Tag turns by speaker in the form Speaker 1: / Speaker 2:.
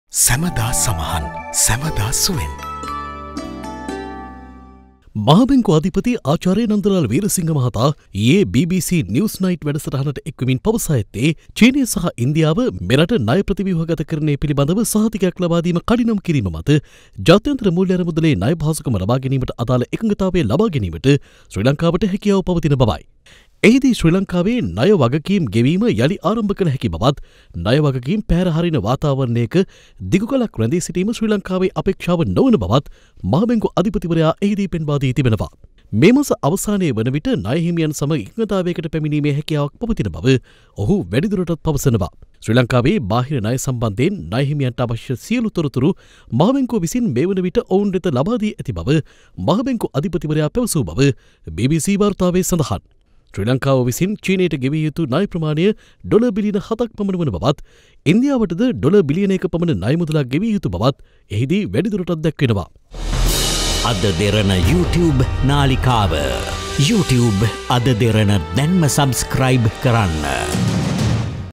Speaker 1: සැමදා සමහන් සැමදා සුවෙන්
Speaker 2: මහබැංකු අධිපති ආචාර්ය නන්දලාල් වීරසිංහ මහතා ඊයේ BBC නිවුස් නයිට් වැඩසටහනට එක්වමින් පවසා ඇත්තේ චීනය සහ ඉන්දියාව මෙරට ණය ප්‍රතිව්‍යුහගතකරණය පිළිබඳව සහතිකයක් ලබා දීම කඩිනම් කිරීම මත ජාත්‍යන්තර මූල්‍ය අරමුදලේ ණය පහසුකම ලබා ගැනීමට අදාළ එකඟතාවය ලබා ගැනීමට ශ්‍රී ලංකාවට හැකියාව පවතින බවයි. එහිදී ශ්‍රී ලංකාවේ ණය වගකීම් ගෙවීම යළි ආරම්භ කළ හැකි බවත් ණය වගකීම් පැහැරහරින වාතාවරණයක දිගු කලක් රැඳී සිටීම ශ්‍රී ලංකාවේ අපේක්ෂාව නොවන බවත් මහබැංකු අධිපතිවරයා එහිදී පෙන්වා දී තිබෙනවා. මේ මාස අවසානයේ වන විට ණය හිමියන් සමග එකඟතාවයකට පැමිණීමේ හැකියාවක් පවතින බව ඔහු වැඩිදුරටත් පවසනවා. ශ්‍රී ලංකාවේ බාහිර ණය සම්බන්ධයෙන් ණය හිමියන්ට අවශ්‍ය සියලු තොරතුරු මහබැංකුව විසින් මේ වන විට ඔවුන් වෙත ලබා දී ඇති බව මහබැංකු අධිපතිවරයා පැවසූ බව BBC වාර්තාවේ සඳහන්. ශ්‍රී ලංකාව විසින් චීනයට ගෙවිය යුතු ණය ප්‍රමාණය ඩොලර් බිලියන 7ක් පමණ වන බවත් ඉන්දියාවටද ඩොලර් බිලියන 1 පමණ ණය මුදලක් ගෙවිය යුතු බවත් එහිදී වැඩිදුරටත් දැක්වෙනවා.
Speaker 3: අද දෙරණ YouTube නාලිකාව YouTube අද දෙරණ දැන්ම සබස්ක්‍රයිබ් කරන්න.